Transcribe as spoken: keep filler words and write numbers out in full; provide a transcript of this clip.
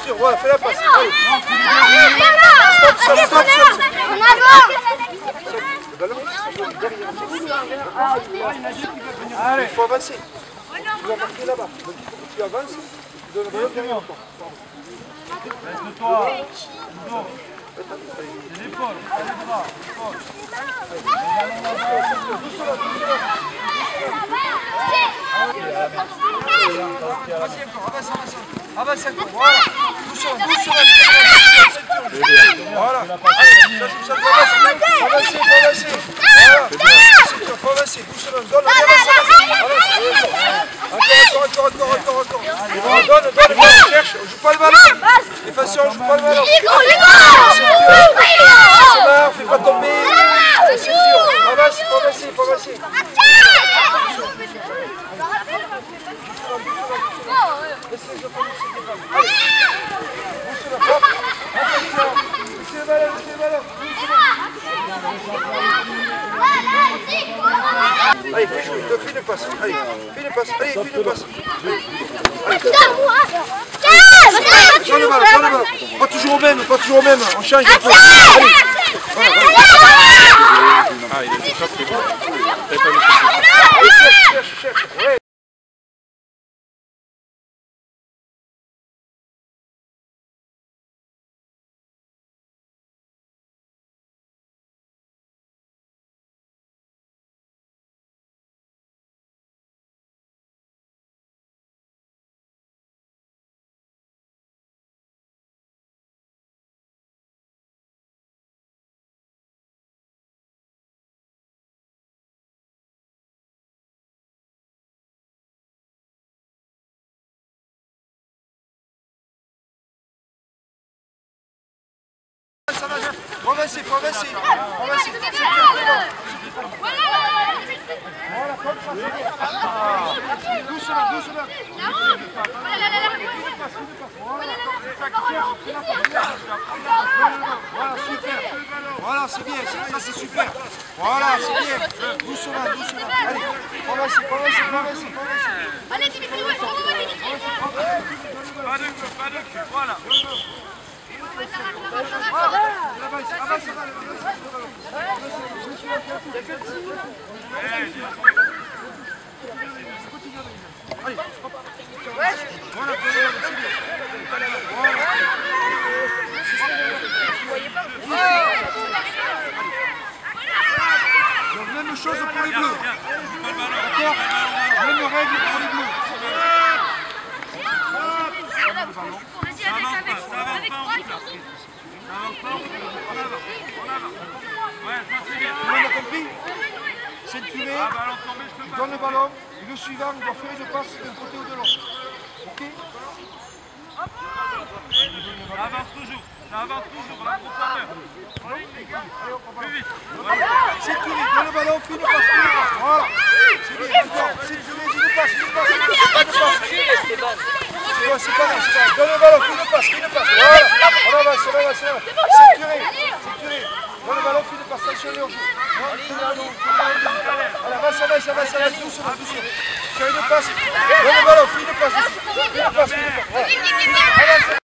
ceinture, voilà, fais la passe. Allez. Stop, stop, stop, stop. En avant. Le ballon, allez, il faut avancer. Tu dois marquer là-bas. Donc tu avances, tu donnes le ballon derrière encore. Reste-toi. C'est l'épaule, c'est les bras. Vas-y encore, avance, avance. Avance encore, voilà. Doucement, doucement. Voilà. Avancez, avancez. Voilà. Il faut avancer, doucement. Donne, avance, avance. Encore, encore, encore, encore, encore. Donne, donne, donne, cherche. On joue pas le ballon. Défenseur, on joue pas le ballon. C'est marre, fais pas tomber. C'est sûr. Avance, il faut avancer, il faut avancer. Laissez-les jouer comme ils se défendent. Allez. Pousse le hop. Attention. Laissez le ballon, laissez le ballon. Allez, fais jouer, fais une passe. Allez, fais une passe. Allez, fais une passe. Allez, prends le ballon, prends le ballon. Pas toujours au même, pas toujours au même. On change un peu. Allez. Voilà, voilà. Ah, il est très très bon. Cherche, cherche, cherche. Ouais. Ça va, faut avancer, faut avancer, faut avancer. Voilà, comme ça, c'est bien. Doucement, doucement. Voilà, super. Voilà, c'est bien, ça c'est super. Voilà, c'est bien. Doucement, doucement. Allez, faut avancer, faut avancer, faut avancer, faut avancer. Allez, Dimitri, ouais, Pas de queue, pas de queue, voilà. Donc même chose pour les bleus. D'accord? Même règle pour les bleus. Ça avance pas, ça avance pas en route là. Ça avance pas en route. En avant, en avant. Ouais, ça c'est bien. Tout le monde a compris? Ceinturé, Ah, ballon tombé, je peux pas. donne le ballon, et le suivant il doit faire une passe d'un côté ou de l'autre. Ok? Ça avance toujours, ça avance toujours, la profondeur. Plus vite. Ceinturé, donne le ballon, fais une passe, fais une passe. Voilà. C'est bien, encore. Ceinturé, une passe, une passe, une passe. Pas de passe. C'est bon, c'est pas grave, c'est pas grave. Donne le ballon, fais une passe, fais une passe. Voilà. On avance, on avance, on avance. Ceinturé, ceinturé. Donne le ballon, fais une passe, attention, les hors-jeu. Voilà, avance, avance, avance, avance, doucement, doucement. Fais une passe. Donne le ballon, fais une passe. Fais une passe, fais une passe. Voilà. Avance,